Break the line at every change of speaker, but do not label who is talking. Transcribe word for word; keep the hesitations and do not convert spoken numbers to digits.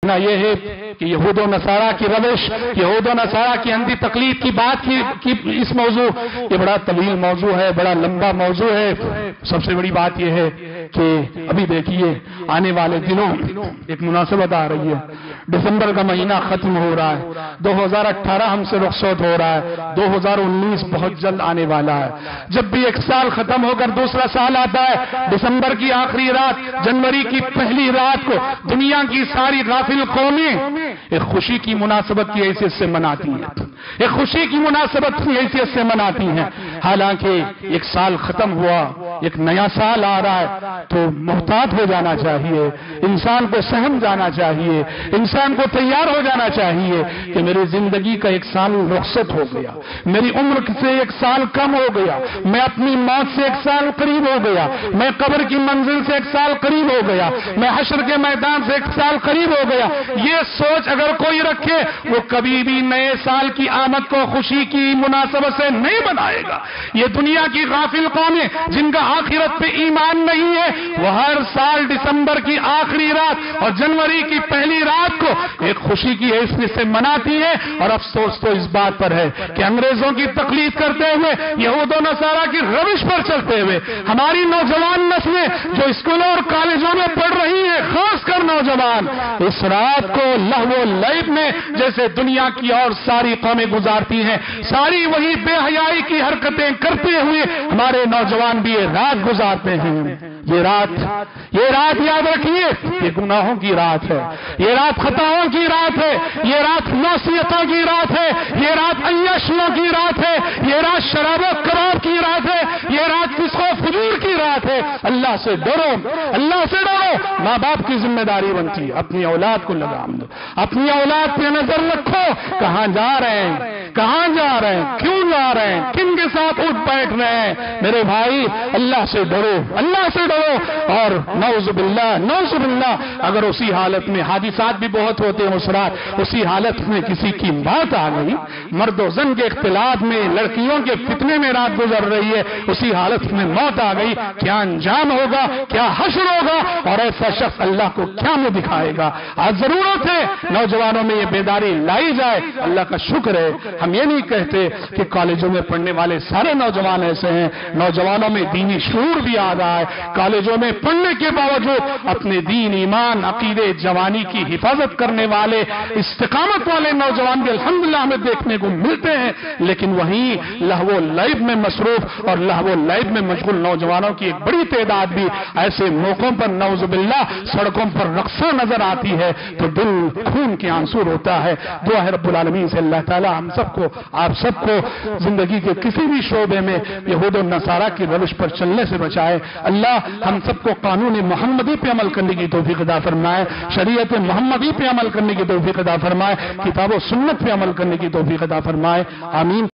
یہ ہے کہ یہود و نصارہ کی روش، یہود و نصارہ کی اندھی تقلید کی بات کی, کی اس موضوع، یہ بڑا طویل موضوع ہے، بڑا لمبا موضوع ہے۔ سب سے بڑی بات یہ ہے کہ ابھی دیکھیے آنے والے دنوں ایک مناسبت آ رہی ہے، دسمبر کا مہینہ ختم ہو رہا ہے، دو ہزار اٹھارہ ہم سے رخصت ہو رہا ہے، دو ہزار انیس بہت جلد آنے والا ہے۔ جب بھی ایک سال ختم ہو کر دوسرا سال آتا ہے، دسمبر کی آخری رات، جنوری کی پہلی رات کو دنیا کی ساری غافل قومیں ایک خوشی کی مناسبت کی حیثیت سے مناتی ہیں، ایک خوشی کی مناسبت کی حیثیت سے مناتی ہیں۔ حالانکہ ایک سال ختم ہوا، ایک نیا سال آ رہا ہے، تو محتاط ہو جانا چاہیے، انسان کو سہم جانا چاہیے، انسان کو تیار ہو جانا چاہیے کہ میری زندگی کا ایک سال رخصت ہو گیا، میری عمر سے ایک سال کم ہو گیا، میں اپنی موت سے ایک سال قریب ہو گیا، میں قبر کی منزل سے ایک سال قریب ہو گیا، میں حشر کے میدان سے ایک سال قریب ہو گیا۔ یہ سوچ اگر کوئی رکھے وہ کبھی بھی نئے سال کی آمد کو خوشی کی مناسبت سے نہیں بنائے گا۔ یہ دنیا کی غافل قومیں جن کا آخرت پہ ایمان نہیں ہے، وہ ہر سال دسمبر کی آخری رات اور جنوری کی پہلی رات کو ایک خوشی کی حیثیت سے مناتی ہے۔ اور افسوس تو اس بات پر ہے کہ انگریزوں کی تقلید کرتے ہوئے، یہود و نصارہ کی روش پر چلتے ہوئے ہماری نوجوان نسلیں جو اسکولوں اور کالجوں میں پڑھ رہی ہیں، خاص کر نوجوان، اس رات کو لہو و لعب میں جیسے دنیا کی اور ساری قومیں گزارتی ہیں، ساری وہی بے حیائی کی حرکتیں کرتے ہوئے ہمارے نوجوان بھی یہ رات گزارتے ہیں۔ یہ رات یہ رات یاد رکھیے، یہ گناہوں کی رات ہے، یہ رات خطاؤں کی رات ہے، یہ رات معصیتوں کی رات ہے، یہ رات عیاشیوں کی رات ہے، یہ رات شراب و کباب کی رات ہے، یہ رات فسق و فجور کی رات ہے۔ اللہ سے ڈرو، اللہ سے ڈرو۔ ماں باپ کی ذمہ داری بنتی ہے، اپنی اولاد کو لگام دو، اپنی اولاد پہ نظر رکھو، کہاں جا رہے ہیں، کہاں جا رہے ہیں، کیوں جا رہے ہیں، کن کے ساتھ اٹھ بیٹھ رہے ہیں۔ میرے بھائی اللہ سے ڈرو، اللہ سے ڈرو۔ اور نعوذ باللہ نعوذ باللہ اگر اسی حالت میں حادثات بھی بہت ہوتے ہیں، اس رات اسی حالت میں کسی کی موت آ گئی، مرد و زن کے اختلاط میں، لڑکیوں کے فتنے میں رات گزر رہی ہے، اسی حالت میں موت آ گئی، کیا انجام ہوگا، کیا حشر ہوگا، اور ایسا شخص اللہ کو کیا منہ دکھائے گا۔ آج ضرورت ہے نوجوانوں میں یہ بیداری لائی جائے۔ اللہ کا شکر ہے ہم یہ نہیں کہتے کہ کالجوں میں پڑھنے والے سارے نوجوان ایسے ہیں، نوجوانوں میں دینی شعور بھی آ رہا ہے، کالجوں میں پڑھنے کے باوجود اپنے دین، ایمان، عقیدے، جوانی کی حفاظت کرنے والے، استقامت والے نوجوان بھی الحمدللہ ہمیں دیکھنے کو ملتے ہیں، لیکن وہیں لہو و لعب میں مصروف اور لہو و لعب میں مشغول نوجوانوں کی ایک بڑی تعداد بھی ایسے موقعوں پر نعوذ باللہ سڑکوں پر رقصاں نظر آتی ہے تو دل خون کے آنسو ہوتا ہے۔ دعا ہے رب العالمین سے اللہ تعالی ہم سب کو، آپ سب کو زندگی کے کسی بھی شعبے میں یہود و نصارہ کی روش پر چلنے سے بچائے۔ اللہ ہم سب کو قانون محمدی پہ عمل کرنے کی توفیق عطا فرمائے، شریعت محمدی پہ عمل کرنے کی توفیق عطا فرمائے، کتاب و سنت پہ عمل کرنے کی توفیق عطا فرمائے، آمین۔